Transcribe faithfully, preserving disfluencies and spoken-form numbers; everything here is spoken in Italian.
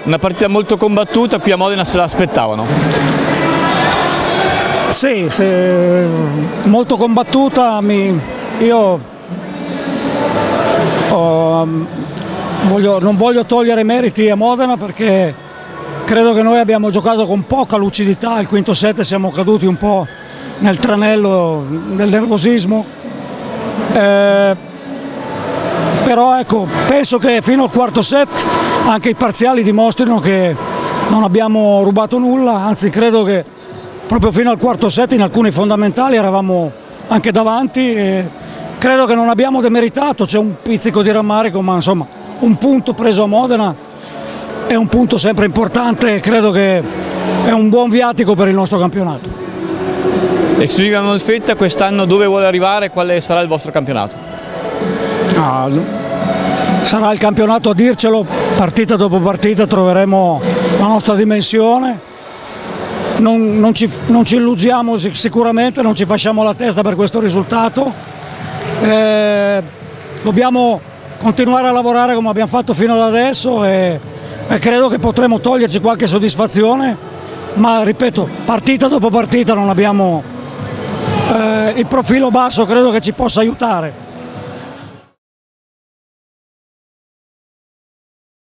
Una partita molto combattuta, qui a Modena se l'aspettavano? Sì, sì, molto combattuta. Mi, io oh, voglio, non voglio togliere meriti a Modena perché credo che noi abbiamo giocato con poca lucidità. Il quinto set siamo caduti un po' nel tranello, nel nervosismo. Eh, però ecco, penso che fino al quarto set anche i parziali dimostrino che non abbiamo rubato nulla, anzi credo che proprio fino al quarto set in alcuni fondamentali eravamo anche davanti e credo che non abbiamo demeritato, c'è un pizzico di rammarico, ma insomma un punto preso a Modena è un punto sempre importante e credo che è un buon viatico per il nostro campionato. Esclusiva Molfetta, quest'anno dove vuole arrivare, quale sarà il vostro campionato? Ah, sarà il campionato a dircelo, partita dopo partita troveremo la nostra dimensione, non, non, ci, non ci illudiamo sicuramente, non ci facciamo la testa per questo risultato, eh, dobbiamo continuare a lavorare come abbiamo fatto fino ad adesso e, e credo che potremo toglierci qualche soddisfazione, ma ripeto, partita dopo partita non abbiamo eh, il profilo basso, credo che ci possa aiutare.